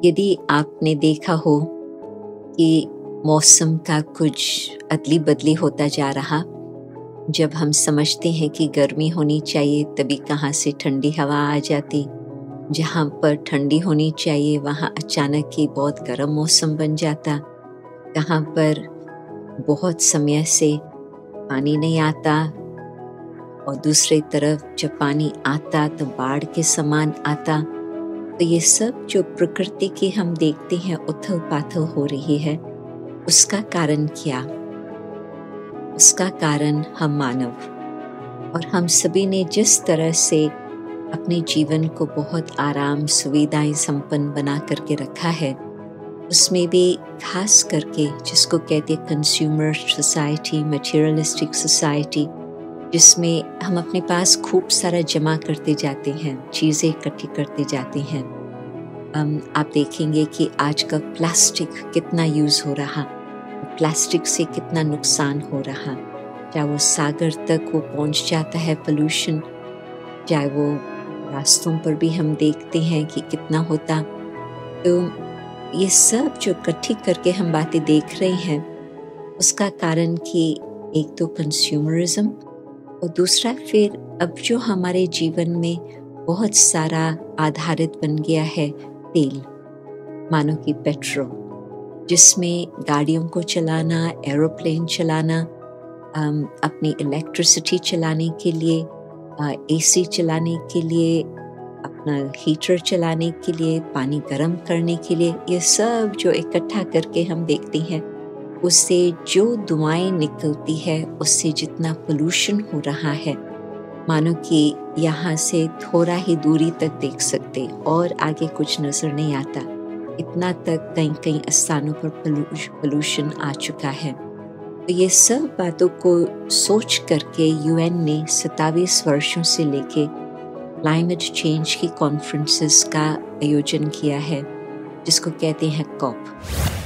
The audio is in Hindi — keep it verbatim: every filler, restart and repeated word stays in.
यदि आपने देखा हो कि मौसम का कुछ अदली बदली होता जा रहा, जब हम समझते हैं कि गर्मी होनी चाहिए तभी कहाँ से ठंडी हवा आ जाती, जहाँ पर ठंडी होनी चाहिए वहाँ अचानक ही बहुत गर्म मौसम बन जाता, कहाँ पर बहुत समय से पानी नहीं आता और दूसरी तरफ जब पानी आता तो बाढ़ के समान आता। तो ये सब जो प्रकृति की हम देखते हैं उथल पाथल हो रही है, उसका कारण क्या? उसका कारण हम मानव और हम सभी ने जिस तरह से अपने जीवन को बहुत आराम सुविधाएं संपन्न बना करके रखा है, उसमें भी खास करके जिसको कहते हैं कंज्यूमर सोसाइटी, मटेरियलिस्टिक सोसाइटी, जिसमें हम अपने पास खूब सारा जमा करते जाते हैं, चीज़ें इकट्ठी करते जाते हैं। um, आप देखेंगे कि आजकल प्लास्टिक कितना यूज़ हो रहा, प्लास्टिक से कितना नुकसान हो रहा, चाहे वो सागर तक वो पहुंच जाता है पोल्यूशन, चाहे वो रास्तों पर भी हम देखते हैं कि कितना होता। तो ये सब जो इकट्ठी करके हम बातें देख रहे हैं, उसका कारण कि एक तो कंज्यूमरिज्म और दूसरा फिर अब जो हमारे जीवन में बहुत सारा आधारित बन गया है तेल, मानो कि पेट्रोल, जिसमें गाड़ियों को चलाना, एरोप्लेन चलाना, अपनी इलेक्ट्रिसिटी चलाने के लिए, एसी चलाने के लिए, अपना हीटर चलाने के लिए, पानी गर्म करने के लिए, ये सब जो इकट्ठा करके हम देखते हैं, उससे जो धुआएं निकलती है, उससे जितना पोल्यूशन हो रहा है, मानो कि यहाँ से थोड़ा ही दूरी तक देख सकते और आगे कुछ नजर नहीं आता, इतना तक कई कई स्थानों पर पोल्यूशन आ चुका है। तो ये सब बातों को सोच करके यूएन ने सत्ताईस वर्षों से लेके क्लाइमेट चेंज की कॉन्फ्रेंसेस का आयोजन किया है, जिसको कहते हैं कॉप।